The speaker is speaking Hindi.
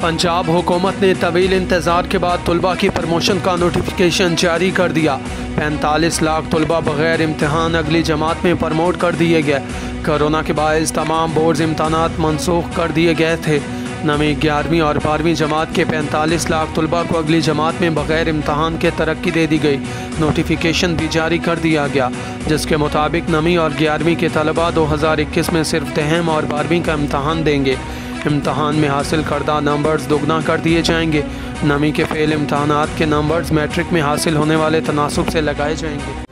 पंजाब हुकूमत ने तवील इंतज़ार के बाद तलबा की प्रमोशन का नोटिफिकेशन जारी कर दिया। 45 लाख तलबा बग़ैर इम्तहान अगली जमात में प्रमोट कर दिए गए। कोरोना के बायस तमाम बोर्ड्स इम्तहानात मनसूख कर दिए गए थे। नवीं 11वीं और 12वीं जमात के 45 लाख तलबा को अगली जमात में बग़ैर इम्तहान के तरक्की दे दी गई। नोटिफिकेशन भी जारी कर दिया गया, जिसके मुताबिक नवीं और 11वीं के तलबा 2021 में सिर्फ 10वीं और 12वीं का इम्तहान देंगे। इम्तहान में हासिल करदा नंबर्स दोगुना कर दिए जाएंगे। नवीं के फेल इम्तहानात के नंबर्स मैट्रिक में हासिल होने वाले तनासुब से लगाए जाएंगे।